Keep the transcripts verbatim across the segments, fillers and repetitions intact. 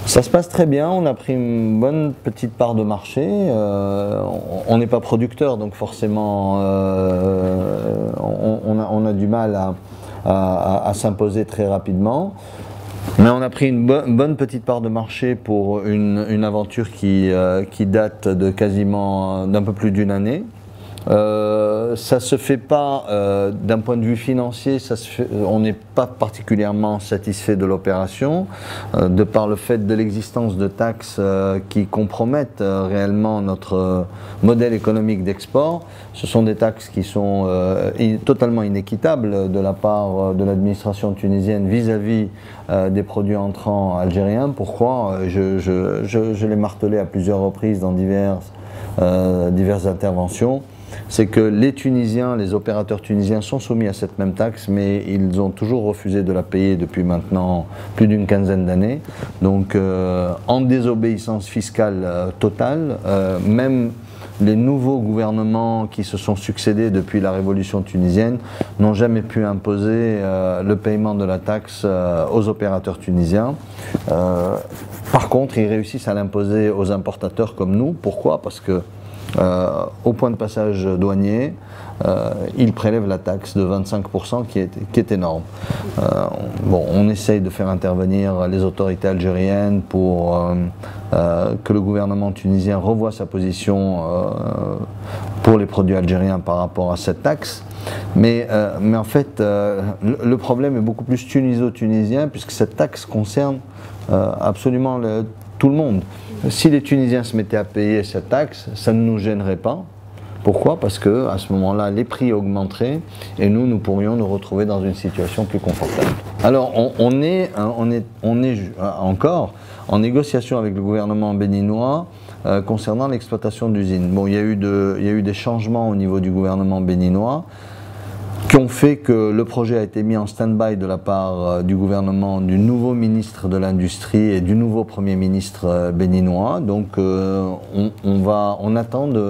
Ça se passe très bien, on a pris une bonne petite part de marché. Euh, on n'est pas producteur, donc forcément euh, on, on, a, on a du mal à, à, à s'imposer très rapidement. Mais on a pris une bo bonne petite part de marché pour une, une aventure qui, euh, qui date de quasiment d'un peu plus d'une année. Euh, ça ne se fait pas euh, d'un point de vue financier, ça se fait, on n'est pas particulièrement satisfait de l'opération, euh, de par le fait de l'existence de taxes euh, qui compromettent euh, réellement notre euh, modèle économique d'export. Ce sont des taxes qui sont euh, in, totalement inéquitables de la part de l'administration tunisienne vis-à-vis euh, des produits entrants algériens. Pourquoi? Je, je, je, je l'ai martelé à plusieurs reprises dans diverses, euh, diverses interventions. C'est que les Tunisiens, les opérateurs tunisiens sont soumis à cette même taxe, mais ils ont toujours refusé de la payer depuis maintenant plus d'une quinzaine d'années. Donc euh, en désobéissance fiscale euh, totale, euh, même les nouveaux gouvernements qui se sont succédés depuis la révolution tunisienne n'ont jamais pu imposer euh, le paiement de la taxe euh, aux opérateurs tunisiens. Euh, par contre, ils réussissent à l'imposer aux importateurs comme nous. Pourquoi? Parce que Euh, au point de passage douanier, euh, ils prélèvent la taxe de vingt-cinq pour cent qui est, qui est énorme. Euh, bon, on essaye de faire intervenir les autorités algériennes pour euh, euh, que le gouvernement tunisien revoie sa position euh, pour les produits algériens par rapport à cette taxe. Mais, euh, mais en fait, euh, le, le problème est beaucoup plus tuniso-tunisien puisque cette taxe concerne euh, absolument le, tout le monde. Si les Tunisiens se mettaient à payer cette taxe, ça ne nous gênerait pas. Pourquoi? Parce qu'à ce moment-là, les prix augmenteraient et nous, nous pourrions nous retrouver dans une situation plus confortable. Alors, on, on, est, on, est, on est encore en négociation avec le gouvernement béninois euh, concernant l'exploitation d'usines. Bon, il y a eu de, il y a eu des changements au niveau du gouvernement béninois qui ont fait que le projet a été mis en stand-by de la part du gouvernement, du nouveau ministre de l'Industrie et du nouveau Premier ministre béninois. Donc euh, on, on, va, on attend, de,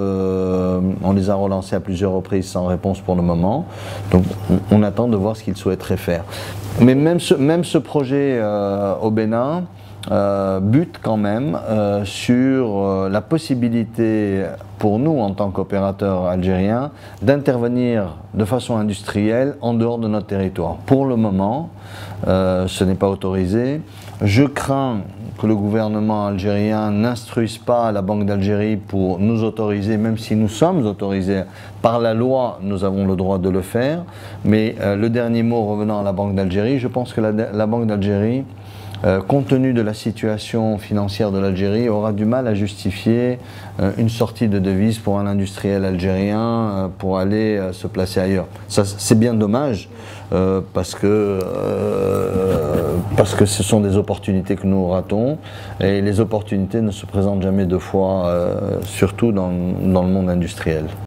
on les a relancés à plusieurs reprises sans réponse pour le moment. Donc on, on attend de voir ce qu'ils souhaiteraient faire. Mais même ce, même ce projet euh, au Bénin Euh, bute quand même euh, sur euh, la possibilité pour nous en tant qu'opérateurs algériens d'intervenir de façon industrielle en dehors de notre territoire. Pour le moment, euh, ce n'est pas autorisé. Je crains que le gouvernement algérien n'instruise pas la Banque d'Algérie pour nous autoriser, même si nous sommes autorisés par la loi, nous avons le droit de le faire. Mais euh, le dernier mot revenant à la Banque d'Algérie, je pense que la, la Banque d'Algérie, Euh, compte tenu de la situation financière de l'Algérie, aura du mal à justifier euh, une sortie de devises pour un industriel algérien euh, pour aller euh, se placer ailleurs. Ça, c'est bien dommage euh, parce que, euh, parce que ce sont des opportunités que nous ratons et les opportunités ne se présentent jamais deux fois, euh, surtout dans, dans le monde industriel.